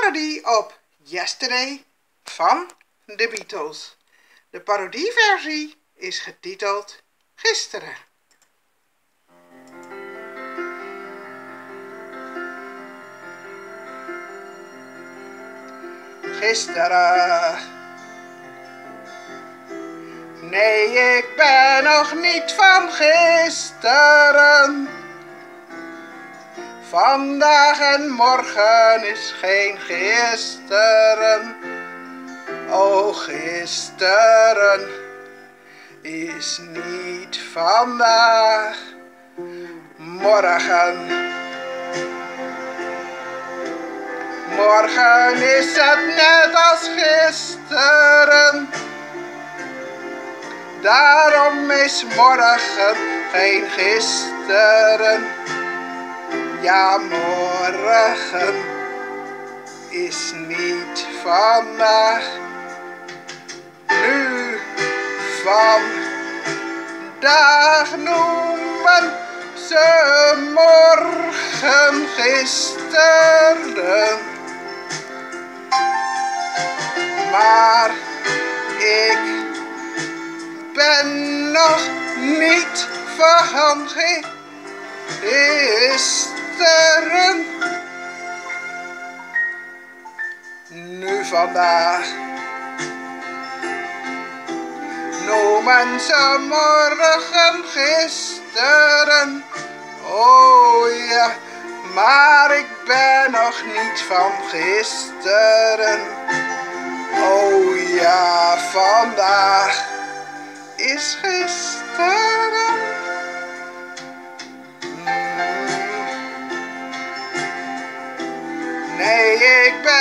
parodie op Yesterday van de Beatles. De parodieversie is getiteld Gisteren. Gisteren. Nee, ik ben nog niet van gisteren. Vandaag en morgen is geen gisteren. Oh, gisteren is niet vandaag. Morgen is het net als gisteren. Daarom is morgen geen gisteren. Ja, morgen is niet vandaag. Nu vandaag noemen ze morgen gisteren. Maar ik ben nog niet van gisteren. Nu vandaag noemen ze morgen gisteren. Oh ja, maar ik ben nog niet van gisteren. Oh ja, vandaag is gisteren. Nee, ik ben